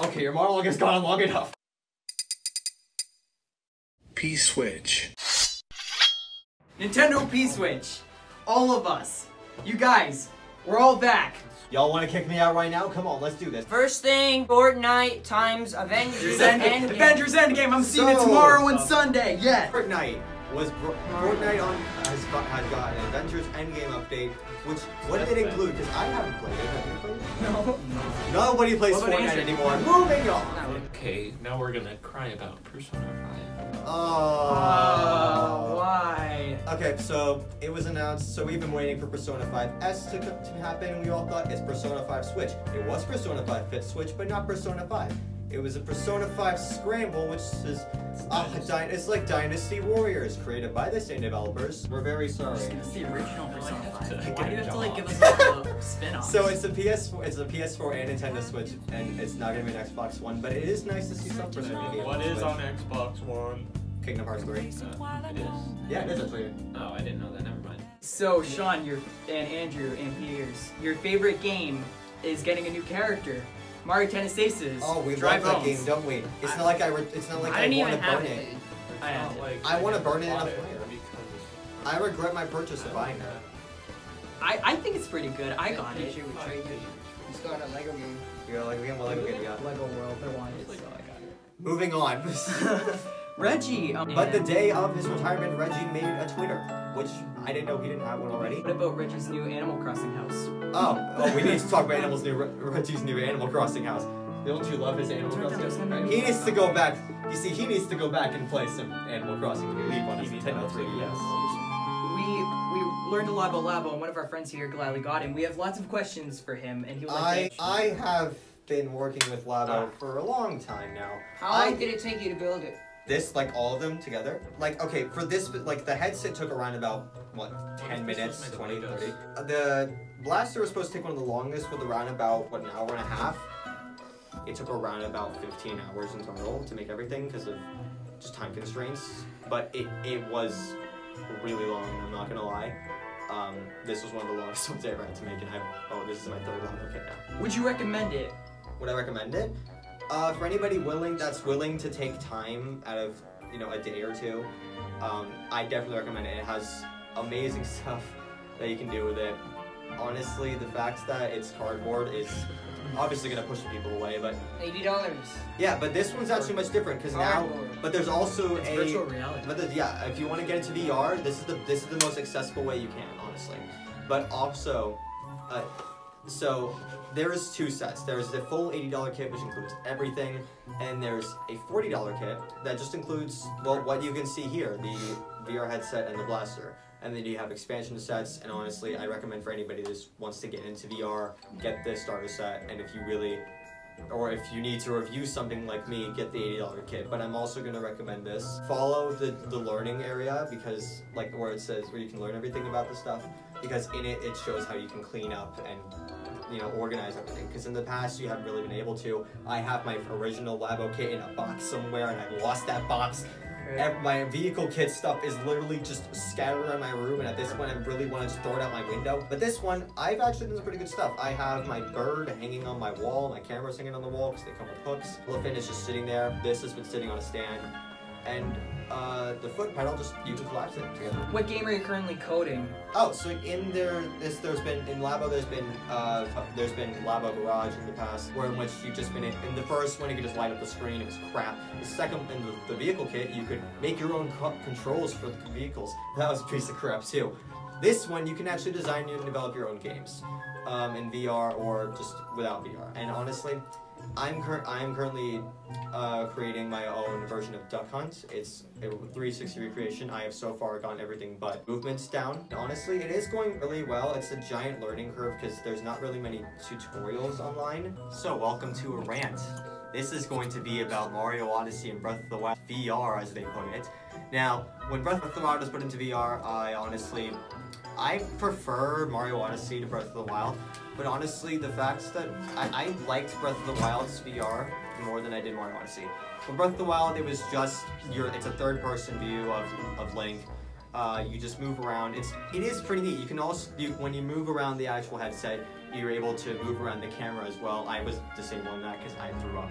Okay, your monologue has gone on long enough. P-Switch. Nintendo P-Switch. All of us. You guys, we're all back. Y'all want to kick me out right now? Come on, let's do this. First thing, Fortnite times Avengers Endgame. Avengers Endgame. I'm seeing it tomorrow and Sunday. Yeah. Fortnite has got an Avengers Endgame update. Which what did it include? Because I haven't played it. Have you played it? No. Nobody plays Fortnite anymore. Moving on. Okay, now we're gonna cry about Persona 5. Oh. Why? Okay, so it was announced, so we've been waiting for Persona 5S to happen, and we all thought it's Persona 5 Switch. It was Persona 5 Fit Switch, but not Persona 5. It was a Persona 5 Scramble, which is it's like Dynasty Warriors, created by the same developers. We're very sorry. It's the original Persona 5. Why Why do you have to like give us a spin-off? So it's a PS4 and Nintendo Switch, and it's not gonna be an Xbox One, but it is nice to see something from it. What is on Xbox One? Kingdom Hearts 3. It is. Yeah, it is actually. Oh, I didn't know that. Never mind. So Sean, and Andrew and Piers, your favorite game is getting a new character. Mario Tennis Aces. Oh, we Drive love that Homes. game, don't we? It's not like I want to burn it. I want to burn it in a fire. I regret my purchase of buying that. I think it's pretty good. I got it. It's got a Lego game. You got a Lego game? What Lego game you got? Lego World. I wanted it, so I got it. Moving on. Reggie. But the day of his retirement, Reggie made a Twitter, which I didn't know he didn't have one already. What about Reggie's new Animal Crossing house? Oh, we need to talk about Reggie's new Animal Crossing house. Don't you love his Animal Crossing? He needs to go back. You see, he needs to go back and play some Animal Crossing New Leaf on his Nintendo 3DS. We learned a lot about Labo, and one of our friends here gladly got him. We have lots of questions for him, and he would like to I have been working with Labo for a long time now. How long did it take you to build it? This, like all of them together? Like, okay, for this, like the headset took around about, what, 10 minutes, 20, 30? The blaster was supposed to take one of the longest with around about, what, an hour and a half? It took around about 15 hours in total to make everything because of just time constraints. But it was really long, I'm not gonna lie. This was one of the longest ones I ever had to make, and this is my third Labo kit now. Would you recommend it? Would I recommend it? For anybody willing to take time out of, a day or two, I definitely recommend it. It has amazing stuff that you can do with it. Honestly, the fact that it's cardboard is obviously gonna push people away, but $80. yeah, but this one's actually much different because now, but there's also It's virtual reality. But yeah, if you want to get into VR, this is the most accessible way you can, honestly. But also, so there's two sets. There's the full $80 kit, which includes everything, and there's a $40 kit that just includes, well, what you can see here, the VR headset and the blaster. And then you have expansion sets, and honestly, I recommend for anybody that just wants to get into VR, get the starter set, and if you really, or if you need to review something like me, get the $80 kit. But I'm also going to recommend this. Follow the learning area, because, like where it says, where you can learn everything about the stuff, because in it shows how you can clean up and organize everything, because in the past you haven't really been able to. I have my original Labo kit in a box somewhere, and I lost that box. My vehicle kit stuff is literally just scattered around my room, and at this point I really want to just throw it out my window. But this one, I've actually done some pretty good stuff. I have my bird hanging on my wall, my camera's hanging on the wall because they come with hooks. Elephant is just sitting there. This has been sitting on a stand. And the foot pedal, just you can collapse it together. What game are you currently coding? Oh, so in Labo there's been Labo Garage in the past, where in which you've just been in the first one you could just light up the screen, it was crap. The second, in the vehicle kit, you could make your own controls for the vehicles. That was a piece of crap too. This one you can actually design and develop your own games, in VR or just without VR. And honestly, I'm currently creating my own version of Duck Hunt. It's a 360 recreation. I have so far gotten everything but movements down. And honestly, it is going really well. It's a giant learning curve because there's not really many tutorials online. So welcome to a rant. This is going to be about Mario Odyssey and Breath of the Wild VR, as they put it. Now, when Breath of the Wild was put into VR, I prefer Mario Odyssey to Breath of the Wild. But honestly, the fact that I liked Breath of the Wild's VR more than I did Mario Odyssey. With Breath of the Wild, it was just it's a third-person view of Link. You just move around. It is pretty neat. You can also when you move around the actual headset, you're able to move around the camera as well. I was disabling that because I threw up.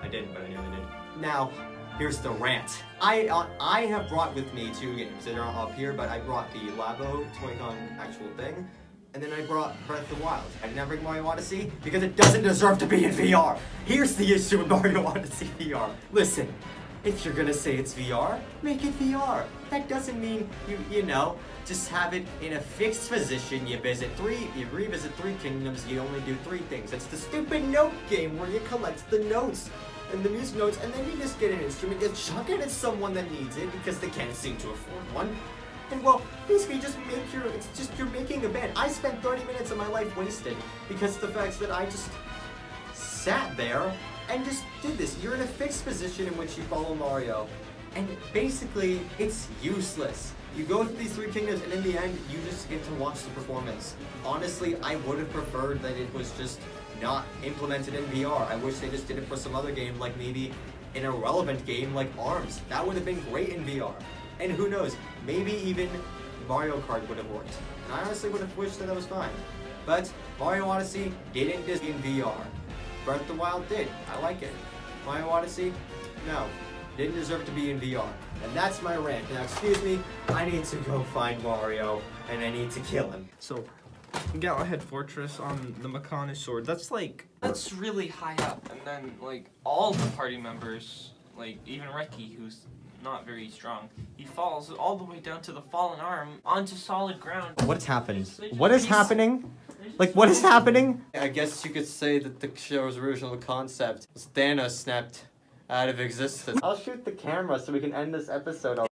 I didn't, but I nearly did. Now, here's the rant. I have brought with me 2 games. They're not up here, but I brought the Labo Toy-Con actual thing, and then I brought Breath of the Wild. I didn't bring Mario Odyssey because it doesn't deserve to be in VR. Here's the issue with Mario Odyssey VR. Listen, if you're gonna say it's VR, make it VR. That doesn't mean you know, just have it in a fixed position. You revisit 3 kingdoms, you only do 3 things. It's the stupid note game where you collect the notes and the music notes, and then you just get an instrument, you chuck it at someone that needs it because they can't seem to afford one. And well, basically you're making a band. I spent 30 minutes of my life wasted because of the fact that I just sat there and just did this. You're in a fixed position in which you follow Mario, and basically it's useless. You go through these 3 kingdoms, and in the end, you just get to watch the performance. Honestly, I would have preferred that it was just not implemented in VR. I wish they just did it for some other game, like maybe an irrelevant game like ARMS. That would have been great in VR. And who knows, maybe even Mario Kart would have worked. And I honestly would have wished that was fine. But Mario Odyssey didn't just in VR. Breath of the Wild did. I like it. Mario Odyssey, no. Didn't deserve to be in VR. And that's my rant. Now, excuse me, I need to go find Mario, and I need to kill him. So, Galahad Fortress on the Makana sword, that's really high up. And then, like, all the party members, like, even Reki, who's not very strong, he falls all the way down to the fallen arm onto solid ground. What is happening? What is happening? Like, what is happening? I guess you could say that the show's original concept was Thanos snapped out of existence. I'll shoot the camera so we can end this episode.